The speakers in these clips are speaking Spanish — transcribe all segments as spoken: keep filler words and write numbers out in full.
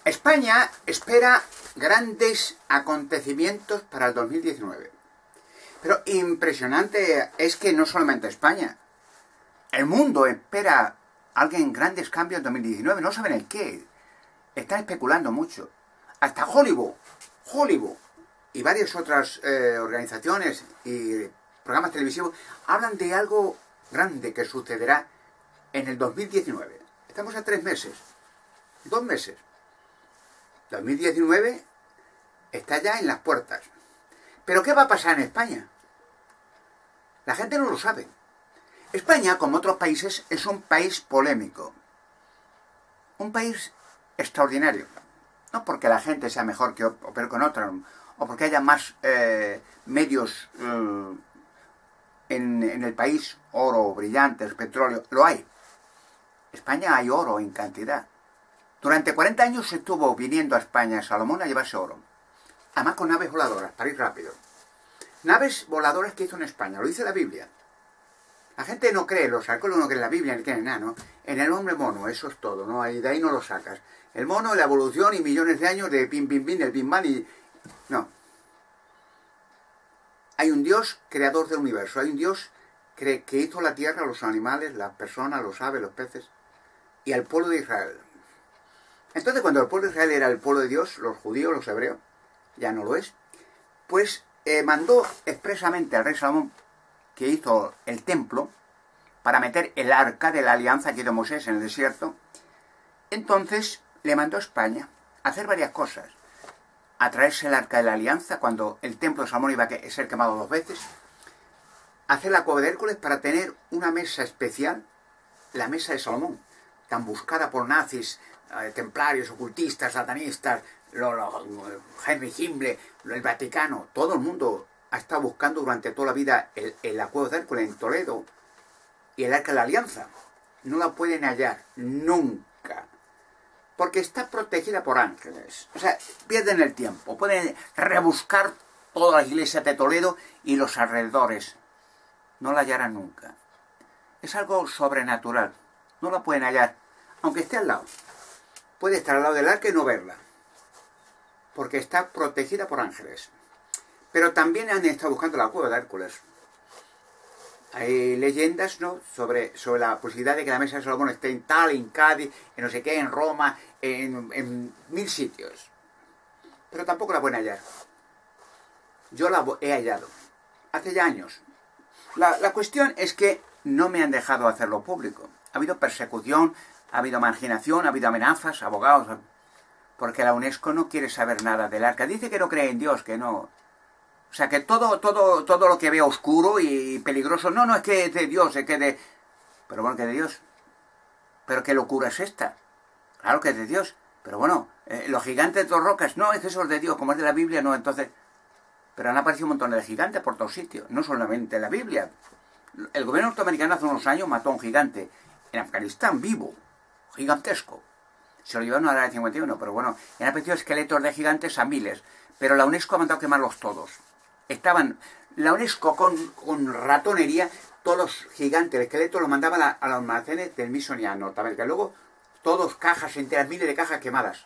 España espera grandes acontecimientos para el dos mil diecinueve. Pero impresionante es que no solamente España, el mundo espera alguien grandes cambios en dos mil diecinueve, no saben el qué. Están especulando mucho. Hasta Hollywood, Hollywood y varias otras eh, organizaciones y programas televisivos hablan de algo grande que sucederá en el dos mil diecinueve. Estamos a tres meses, dos meses. dos mil diecinueve está ya en las puertas. ¿Pero qué va a pasar en España? La gente no lo sabe. España, como otros países, es un país polémico. Un país extraordinario. No porque la gente sea mejor que o peor con otra, o porque haya más eh, medios eh, en, en el país, oro, brillantes, petróleo, lo hay. España hay oro en cantidad. Durante cuarenta años se estuvo viniendo a España, a Salomón, a llevarse oro. Además con naves voladoras, para ir rápido. Naves voladoras que hizo en España, lo dice la Biblia. La gente no cree, los arqueólogos no creen en la Biblia, ni creen en nada, ¿no? En el hombre mono, eso es todo, ¿no? Y de ahí no lo sacas. El mono, la evolución y millones de años de pim, pim, pim, el pim, pam y... No. Hay un Dios creador del universo, hay un Dios que hizo la tierra, los animales, las personas, los aves, los peces, y al pueblo de Israel. Entonces, cuando el pueblo de Israel era el pueblo de Dios, los judíos, los hebreos, ya no lo es, pues eh, mandó expresamente al rey Salomón, que hizo el templo, para meter el arca de la alianza que hizo Moisés en el desierto. Entonces le mandó a España a hacer varias cosas. A traerse el arca de la alianza cuando el templo de Salomón iba a ser quemado dos veces. A hacer la cueva de Hércules para tener una mesa especial, la mesa de Salomón, tan buscada por nazis, eh, templarios, ocultistas, satanistas, lo, lo, Henry Himmler, el Vaticano, todo el mundo ha estado buscando durante toda la vida el, el, la cueva de Hércules en Toledo y el arca de la alianza. No la pueden hallar nunca, porque está protegida por ángeles. O sea, pierden el tiempo, pueden rebuscar todas las iglesias de Toledo y los alrededores. No la hallarán nunca. Es algo sobrenatural. No la pueden hallar, aunque esté al lado. Puede estar al lado del arca y no verla, porque está protegida por ángeles. Pero también han estado buscando la cueva de Hércules. Hay leyendas, ¿no?, sobre, sobre la posibilidad de que la mesa de Salomón esté en tal, en Cádiz, en no sé qué, en Roma, en, en mil sitios. Pero tampoco la pueden hallar. Yo la he hallado. Hace ya años. La, la cuestión es que no me han dejado hacerlo público. Ha habido persecución, ha habido marginación, ha habido amenazas, abogados, porque la UNESCO no quiere saber nada del arca. Dice que no cree en Dios, que no... O sea, que todo, todo, todo lo que vea oscuro y peligroso, no, no es que es de Dios, es que de... Pero bueno, que de Dios. Pero qué locura es esta. Claro que es de Dios. Pero bueno, eh, los gigantes de dos rocas, no, es que eso es de Dios, como es de la Biblia, no, entonces... Pero han aparecido un montón de gigantes por todos sitios, no solamente en la Biblia. El gobierno norteamericano hace unos años mató a un gigante en Afganistán, vivo, gigantesco. Se lo llevaron a la área cincuenta y uno, pero bueno, han aparecido esqueletos de gigantes a miles. Pero la UNESCO ha mandado quemarlos todos. Estaban, la UNESCO con, con ratonería, todos los gigantes, el esqueleto los mandaban a, a los almacenes del Smithsonian Norteamérica. Luego, todos cajas enteras, miles de cajas quemadas.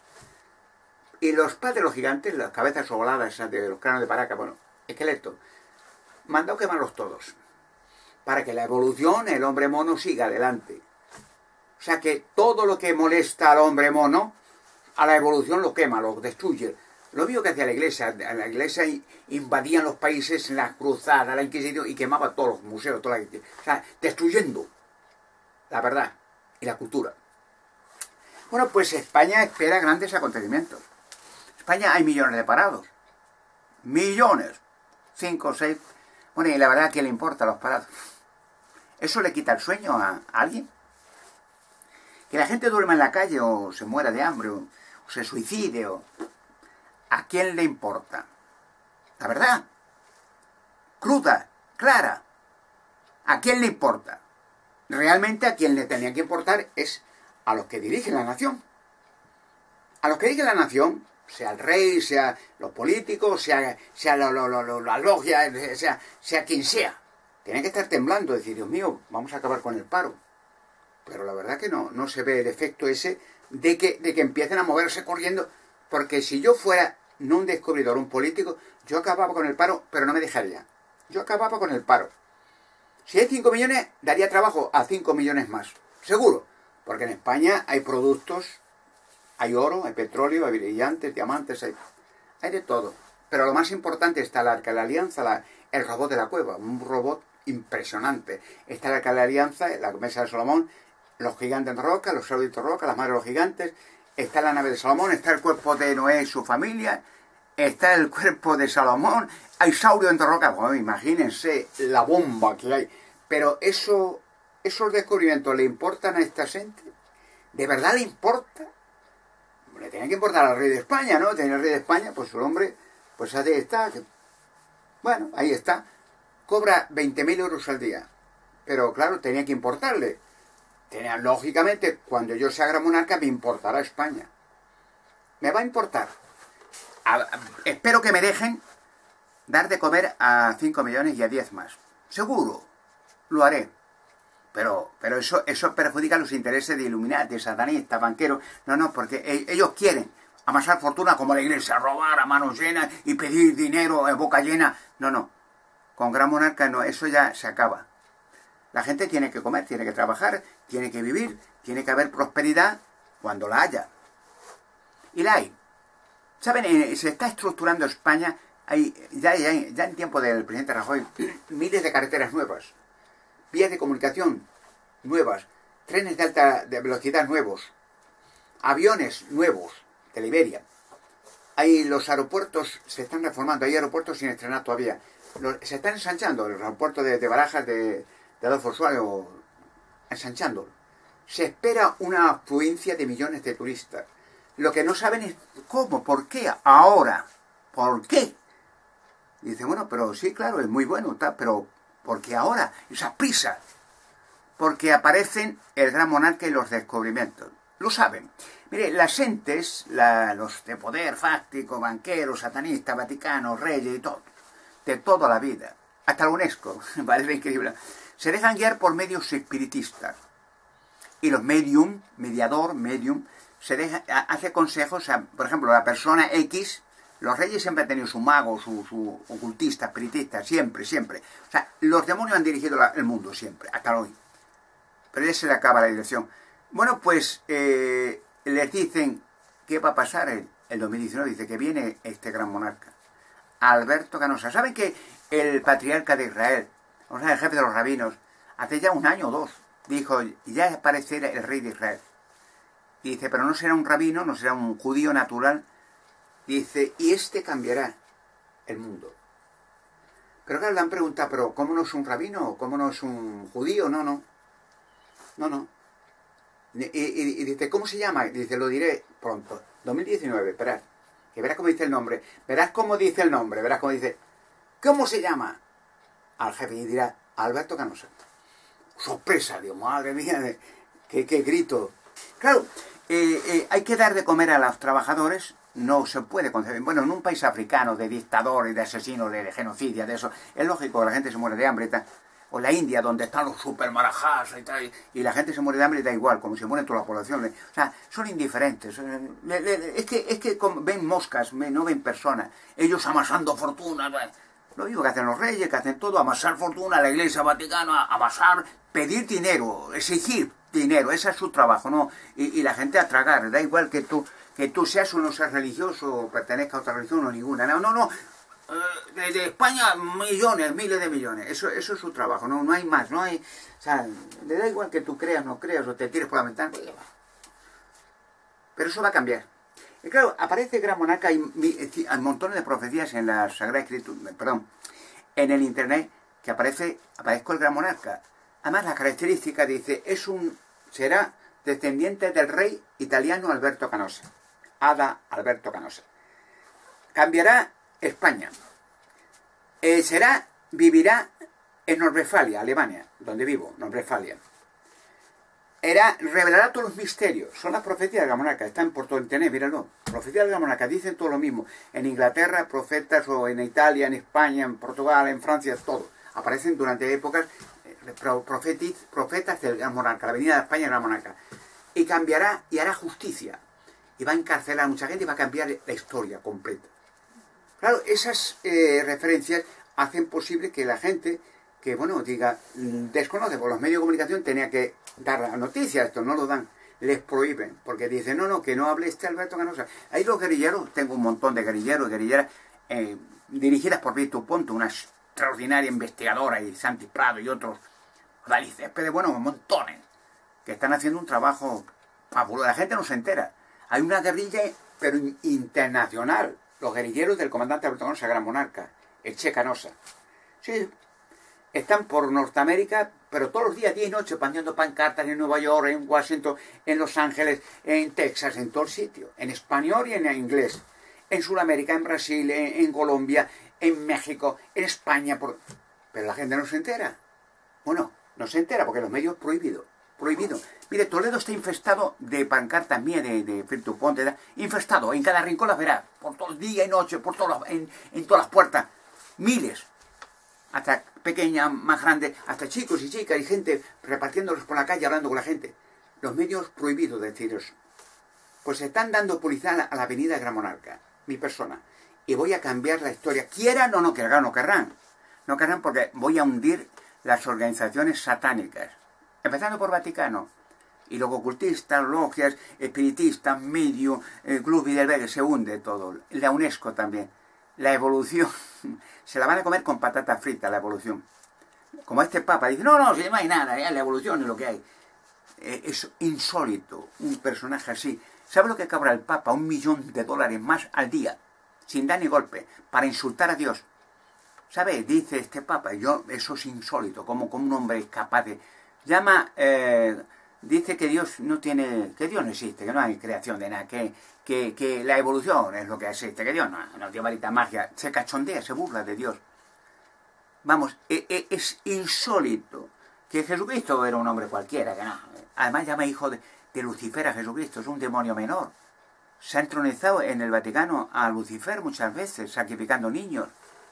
Y los padres de los gigantes, las cabezas ovaladas de los cráneos de Paraca, bueno, esqueletos, mandado quemarlos todos. Para que la evolución, el hombre mono, siga adelante. O sea que todo lo que molesta al hombre mono, a la evolución lo quema, lo destruye. Lo mismo que hacía la iglesia. La iglesia invadían los países en las cruzadas, la Inquisición, y quemaba todos los museos, toda la, o sea, destruyendo la verdad y la cultura. Bueno, pues España espera grandes acontecimientos. España hay millones de parados. Millones. Cinco o seis. Bueno, y la verdad, ¿qué le importa a los parados? ¿Eso le quita el sueño a, a alguien? Que la gente duerma en la calle o se muera de hambre o, o se suicide o... ¿A quién le importa? La verdad. Cruda, clara. ¿A quién le importa? Realmente a quien le tenía que importar es a los que dirigen la nación. A los que dirigen la nación, sea el rey, sea los políticos, sea, sea lo, lo, lo, la logia, sea, sea quien sea. Tienen que estar temblando, decir, Dios mío, vamos a acabar con el paro. Pero la verdad que no, no se ve el efecto ese de que, de que empiecen a moverse corriendo, porque si yo fuera no un descubridor, un político, yo acababa con el paro, pero no me dejaría. Yo acababa con el paro. Si hay cinco millones, daría trabajo a cinco millones más. Seguro. Porque en España hay productos, hay oro, hay petróleo, hay brillantes, diamantes, hay, hay de todo. Pero lo más importante está el Arca de la Alianza, la, el robot de la cueva, un robot impresionante. Está el Arca de la Alianza, la mesa de Salomón, los gigantes de roca, los sauditos de roca, las madres de los gigantes. Está la nave de Salomón, está el cuerpo de Noé y su familia, está el cuerpo de Salomón, hay saurio dentro de roca. Bueno, imagínense la bomba que hay. Pero eso, esos descubrimientos le importan a esta gente. ¿De verdad le importa? Le tiene que importar al rey de España, ¿no? Tiene el rey de España, pues el hombre, pues ahí está. Que, bueno, ahí está. Cobra veinte mil euros al día. Pero claro, tenía que importarle. Tenía, lógicamente, cuando yo sea gran monarca, me importará España. Me va a importar. A, a, espero que me dejen dar de comer a cinco millones y a diez más. Seguro. Lo haré. Pero, pero eso, eso perjudica los intereses de Illuminati, satanistas, banqueros. No, no, porque ellos quieren amasar fortuna como la iglesia, robar a manos llenas y pedir dinero a boca llena. No, no. Con gran monarca no, eso ya se acaba. La gente tiene que comer, tiene que trabajar, tiene que vivir, tiene que haber prosperidad cuando la haya. Y la hay. ¿Saben? Eh, se está estructurando España, hay, ya, ya, ya en tiempo del presidente Rajoy, miles de carreteras nuevas, vías de comunicación nuevas, trenes de alta de velocidad nuevos, aviones nuevos de la Iberia. Hay los aeropuertos, se están reformando, hay aeropuertos sin estrenar todavía. Los, se están ensanchando, el aeropuerto de, de Barajas, de, de Adolfo Suárez, ensanchando. Se espera una afluencia de millones de turistas. Lo que no saben es cómo, por qué, ahora, por qué. Y dicen, bueno, pero sí, claro, es muy bueno, tal, pero ¿por qué ahora? Esa prisa. Porque aparecen el gran monarca y los descubrimientos. Lo saben. Mire, las entes, la, los de poder fáctico, banqueros, satanistas, vaticanos, reyes y todo, de toda la vida, hasta la UNESCO, parece increíble, se dejan guiar por medios espiritistas. Y los medium, mediador, medium, se deja, hace consejos, a, por ejemplo, la persona X, los reyes siempre han tenido su mago, su, su ocultista, espiritista, siempre, siempre. O sea, los demonios han dirigido la, el mundo siempre, hasta hoy. Pero ya se le acaba la dirección. Bueno, pues eh, les dicen qué va a pasar el, el dos mil diecinueve, dice que viene este gran monarca, Alberto Canosa. ¿Saben que el patriarca de Israel, o sea, el jefe de los rabinos, hace ya un año o dos, dijo, ya aparecerá el rey de Israel? Y dice, pero no será un rabino, no será un judío natural. Dice, y este cambiará el mundo. Pero claro, le han preguntado, pero ¿cómo no es un rabino? ¿Cómo no es un judío? No, no. No, no. Y, y, y dice, ¿cómo se llama? Y dice, lo diré pronto. dos mil diecinueve, esperad. Que verás cómo dice el nombre. Verás cómo dice el nombre. Verás cómo dice, ¿cómo se llama? Al jefe y dirá, Alberto Canosa. Sorpresa, Dios, madre mía, qué, qué grito. Claro, eh, eh, hay que dar de comer a los trabajadores, no se puede concebir. Bueno, en un país africano de dictadores, de asesinos, de, de genocidia, de eso, es lógico que la gente se muere de hambre y tal. O la India, donde están los super marajás y tal, y la gente se muere de hambre y da igual, como se muere toda la población. O sea, son indiferentes. Es que, es que ven moscas, no ven personas. Ellos amasando fortuna. Lo mismo que hacen los reyes, que hacen todo, amasar fortuna, la iglesia vaticana, amasar, pedir dinero, exigir dinero, ese es su trabajo, ¿no? Y, y la gente a tragar, da igual que tú, que tú seas o no seas religioso, o pertenezca a otra religión o ninguna, no, no, no. De, de España millones, miles de millones, eso, eso es su trabajo, no, no hay más, no hay, o sea, le da igual que tú creas, no creas, o te tires por la ventana, pero eso va a cambiar. Y claro, aparece el gran monarca, hay, hay montones de profecías en la Sagrada Escritura, perdón, en el internet, que aparece, aparezco el gran monarca. Además, la característica dice, es un, será descendiente del rey italiano Alberto Canosa, Ada Alberto Canosa. Cambiará España. Eh, será, vivirá en Nordrefalia, Alemania, donde vivo, Nordrefalia. Era, revelará todos los misterios. Son las profecías de la monarca, están por todo internet, míralo. Profecías de la monarca, dicen todo lo mismo. En Inglaterra, profetas, o en Italia, en España, en Portugal, en Francia, todo. Aparecen durante épocas eh, profetis, profetas del gran monarca, la venida de España del gran monarca. y cambiará y hará justicia. Y va a encarcelar a mucha gente y va a cambiar la historia completa. Claro, esas eh, referencias hacen posible que la gente que, bueno, diga, desconoce, por los medios de comunicación tenía que dar la noticia, esto no lo dan, les prohíben, porque dicen, no, no, que no hable este Alberto Canosa. Ahí los guerrilleros, tengo un montón de guerrilleros y guerrilleras eh, dirigidas por Víctor Ponto, una extraordinaria investigadora, y Santi Prado y otros, Dalí Céspedes, bueno, montones, que están haciendo un trabajo fabuloso. La gente no se entera. Hay una guerrilla, pero internacional. Los guerrilleros del comandante Alberto Canosa, Gran Monarca, el Che Canosa. Sí, están por Norteamérica, pero todos los días, día y noche, poniendo pancartas en Nueva York, en Washington, en Los Ángeles, en Texas, en todo el sitio. En español y en inglés. En Sudamérica, en Brasil, en, en Colombia, en México, en España. Por... Pero la gente no se entera. Bueno, no se entera porque los medios prohibido. Prohibido. Mire, Toledo está infestado de pancartas mías, de, de Víctor Ponte, ¿verdad? Infestado. En cada rincón las verá. Por todo el día y noche, por todas en, en todas las puertas. Miles. Hasta pequeñas, más grandes, hasta chicos y chicas y gente repartiéndolos por la calle, hablando con la gente. Los medios prohibidos de decir eso. Pues se están dando publicidad a la avenida Gran Monarca, mi persona. Y voy a cambiar la historia. Quieran o no querrán, no querrán. No querrán porque voy a hundir las organizaciones satánicas. Empezando por Vaticano. Y luego ocultistas, logias, espiritistas, medio, el Club Bilderberg, se hunde todo. La UNESCO también. La evolución, se la van a comer con patata frita, la evolución. Como este Papa dice, no, no, si no hay nada, ya la evolución es lo que hay. Eh, es insólito, un personaje así. ¿Sabe lo que cobra el Papa? Un millón de dólares más al día, sin dar ni golpe, para insultar a Dios. ¿Sabe? Dice este Papa, yo, eso es insólito, como, como un hombre es capaz de... Llama... Eh, dice que Dios no tiene, que Dios no existe, que no hay creación de nada, que, que, que la evolución es lo que existe, que Dios no, no tiene varita magia, se cachondea, se burla de Dios. Vamos, es, es insólito que Jesucristo era un hombre cualquiera, que no. Además llama hijo de, de Lucifer a Jesucristo, es un demonio menor. Se ha entronizado en el Vaticano a Lucifer muchas veces, sacrificando niños.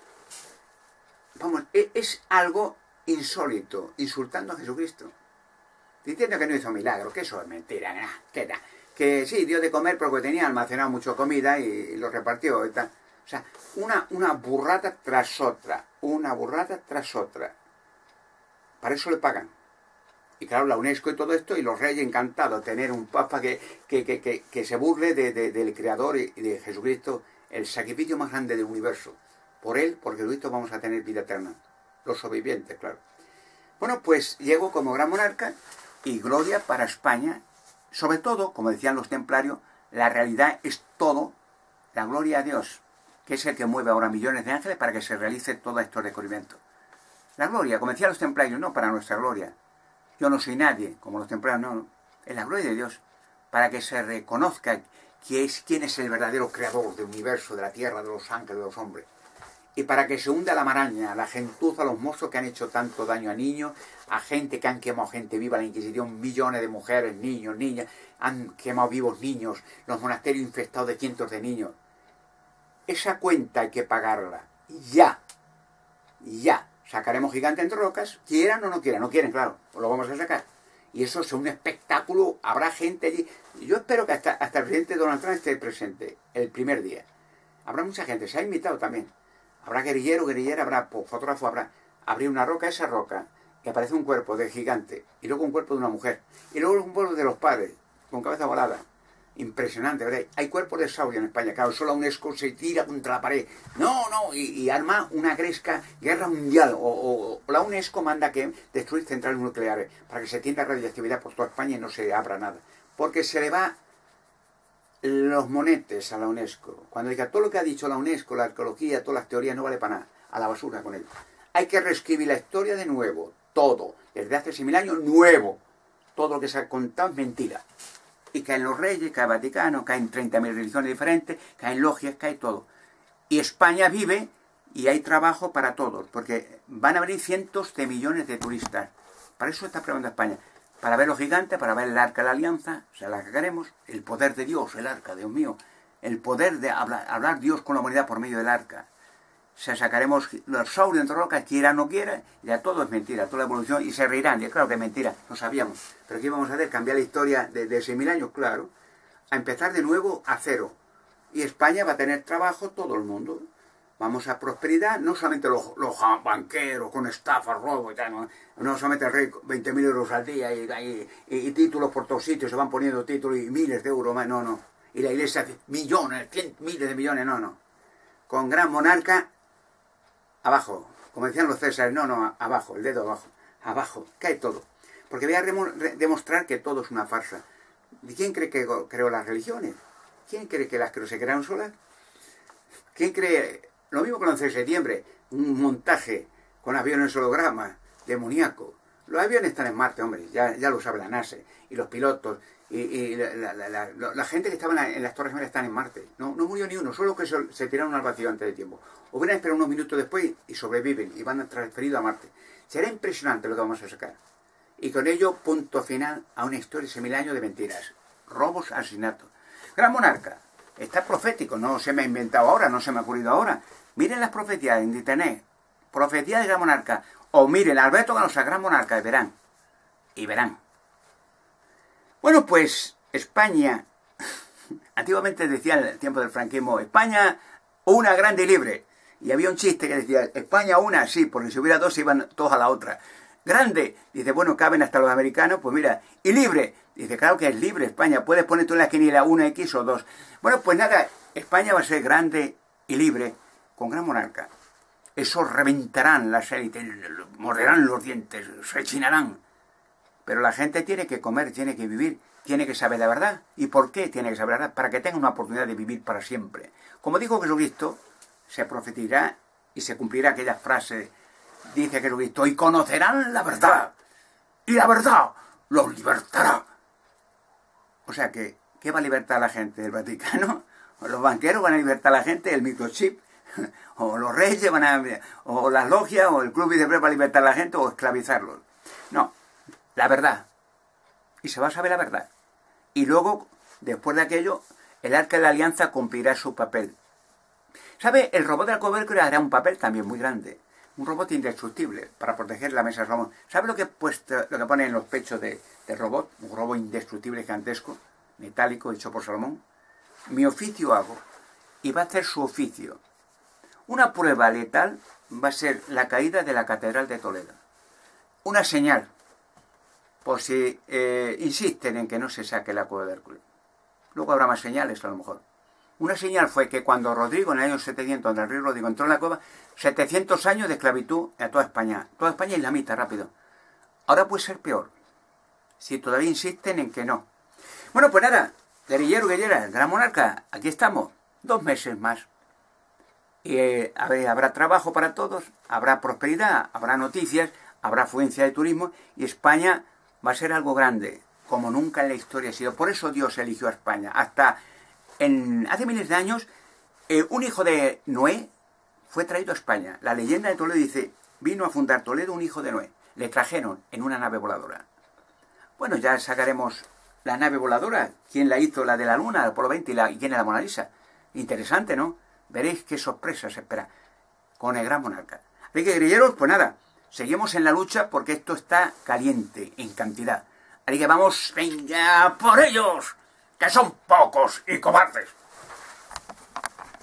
Vamos, es, es algo insólito, insultando a Jesucristo. Diciendo que no hizo milagro, que eso es mentira, ¿no? ¿Qué da? Que sí, dio de comer porque tenía almacenado mucho comida y lo repartió y tal. O sea, una, una burrada tras otra, una burrada tras otra. Para eso le pagan. Y claro, la UNESCO y todo esto, y los reyes encantados de tener un papa que, que, que, que, que se burle de, de, del Creador y de Jesucristo, el sacrificio más grande del universo. Por él, por Jesucristo, vamos a tener vida eterna. Los sobrevivientes, claro. Bueno, pues llego como gran monarca. Y gloria para España, sobre todo, como decían los templarios, la realidad es todo, la gloria a Dios, que es el que mueve ahora millones de ángeles para que se realice todos estos descubrimientos. La gloria, como decían los templarios, no para nuestra gloria. Yo no soy nadie, como los templarios, no, no. Es la gloria de Dios, para que se reconozca que es, quién es el verdadero creador del universo, de la tierra, de los ángeles, de los hombres. Y para que se hunda la maraña, la gentuza, los monstruos que han hecho tanto daño a niños, a gente que han quemado gente viva, la Inquisición, millones de mujeres, niños, niñas, han quemado vivos niños, los monasterios infestados de cientos de niños. Esa cuenta hay que pagarla. Ya. Ya. Sacaremos gigantes entre rocas, quieran o no quieran. No quieren, claro, pues lo vamos a sacar. Y eso es un espectáculo, habrá gente allí. Yo espero que hasta, hasta el presidente Donald Trump esté presente el primer día. Habrá mucha gente, se ha invitado también. Habrá guerrillero, guerrillera, habrá fotógrafo, habrá... Abrir una roca, esa roca, y aparece un cuerpo de gigante, y luego un cuerpo de una mujer, y luego un cuerpo de los padres, con cabeza volada. Impresionante, ¿verdad? Hay cuerpos de saurio en España, claro, solo la UNESCO se tira contra la pared. No, no, y, y arma una gresca guerra mundial, o, o, o la UNESCO manda que destruir centrales nucleares, para que se tienda radiactividad por toda España y no se abra nada. Porque se le va los monetes a la UNESCO. Cuando diga todo lo que ha dicho la UNESCO, la arqueología, todas las teorías, no vale para nada. A la basura con ello. Hay que reescribir la historia de nuevo. Todo. Desde hace seis mil años, nuevo. Todo lo que se ha contado es mentira. Y caen los reyes, cae el Vaticano, caen treinta mil religiones diferentes, caen logias, cae todo. Y España vive y hay trabajo para todos. Porque van a venir cientos de millones de turistas. Para eso está preparando España. Para ver los gigantes, para ver el arca de la alianza, o sea, la que queremos, el poder de Dios, el arca, Dios mío, el poder de hablar, hablar Dios con la humanidad por medio del arca. se sacaremos los saurio entre rocas, quiera o no quiera, ya todo es mentira, toda la evolución, y se reirán, y claro que es mentira, lo sabíamos. Pero ¿qué vamos a hacer? Cambiar la historia de, de seis mil años, claro, a empezar de nuevo a cero. Y España va a tener trabajo todo el mundo. Vamos a prosperidad, no solamente los, los banqueros con estafas, robo y tal, no, no solamente el rey veinte mil euros al día y, y, y, y títulos por todos sitios, se van poniendo títulos y miles de euros más, no, no. Y la iglesia hace millones, cien, miles de millones, no, no. Con gran monarca, abajo, como decían los Césares, no, no, abajo, el dedo abajo, abajo, cae todo. Porque voy a demostrar que todo es una farsa. ¿Quién cree que creó las religiones? ¿Quién cree que las creó? ¿Se crearon solas? ¿Quién cree? Lo mismo que el once de septiembre, un montaje con aviones hologramas, demoníaco. Los aviones están en Marte, hombre, ya, ya lo sabe la NASA, y los pilotos, y, y la, la, la, la, la gente que estaba en, la, en las Torres Gemelas están en Marte. No, no murió ni uno, solo que se, se tiraron al vacío antes de tiempo. Hubieran esperado unos minutos después y sobreviven, y van transferidos a Marte. Será impresionante lo que vamos a sacar. Y con ello, punto final a una historia de mil años de mentiras. Robos, asesinatos. Gran monarca. Está profético, no se me ha inventado ahora, no se me ha ocurrido ahora. Miren las profecías en internet. Profecía de Gran Monarca. O miren, Alberto Ganosa, Gran Monarca, y verán. Y verán. Bueno, pues España, antiguamente decía en el tiempo del franquismo, España una grande y libre. Y había un chiste que decía, España una, sí, porque si hubiera dos se iban todos a la otra. Grande, dice, bueno, caben hasta los americanos, pues mira, y libre. Dice, claro que es libre España, puedes poner tú en la esquinilla una X o dos. Bueno, pues nada, España va a ser grande y libre con Gran Monarca. Eso reventarán las élites, morderán los dientes, rechinarán. Pero la gente tiene que comer, tiene que vivir, tiene que saber la verdad. ¿Y por qué tiene que saber la verdad? Para que tenga una oportunidad de vivir para siempre. Como dijo Jesucristo, se profetizará y se cumplirá aquella frase, dice Jesucristo, y conocerán la verdad, y la verdad los libertará. O sea que, ¿qué va a libertar a la gente? ¿El Vaticano? ¿O los banqueros van a libertar a la gente? ¿El microchip? ¿O los reyes van a... o las logias, o el club Videopress va a libertar a la gente, o esclavizarlos? No, la verdad. Y se va a saber la verdad. Y luego, después de aquello, el Arca de la Alianza cumplirá su papel. ¿Sabe? El robot de Alcobenco hará un papel también muy grande. Un robot indestructible para proteger la mesa de Salomón. ¿Sabe lo que, puesto, lo que pone en los pechos de, del robot? Un robot indestructible gigantesco, metálico, hecho por Salomón. Mi oficio hago. Y va a hacer su oficio. Una prueba letal va a ser la caída de la Catedral de Toledo. Una señal, por si eh, insisten en que no se saque la cueva de Hércules. Luego habrá más señales a lo mejor. Una señal fue que cuando Rodrigo, en el año setecientos, donde el rey Rodrigo entró en la cueva, setecientos años de esclavitud a toda España. Toda España islamita, rápido. Ahora puede ser peor, si todavía insisten en que no. Bueno, pues nada, guerrillero, guerrillera, Gran Monarca, aquí estamos, dos meses más. Y eh, a ver, habrá trabajo para todos, habrá prosperidad, habrá noticias, habrá afluencia de turismo, y España va a ser algo grande, como nunca en la historia ha sido. Por eso Dios eligió a España. Hasta en, hace miles de años, eh, un hijo de Noé fue traído a España. La leyenda de Toledo dice, vino a fundar Toledo un hijo de Noé. Le trajeron en una nave voladora. Bueno, ya sacaremos la nave voladora. ¿Quién la hizo? La de la Luna, el Apolo veinte, y, la, y quién es la Mona Lisa. Interesante, ¿no? Veréis qué sorpresa se espera con el Gran Monarca. Así que, guerrilleros, pues nada, seguimos en la lucha porque esto está caliente en cantidad. Así que vamos, venga por ellos, que son pocos y cobardes.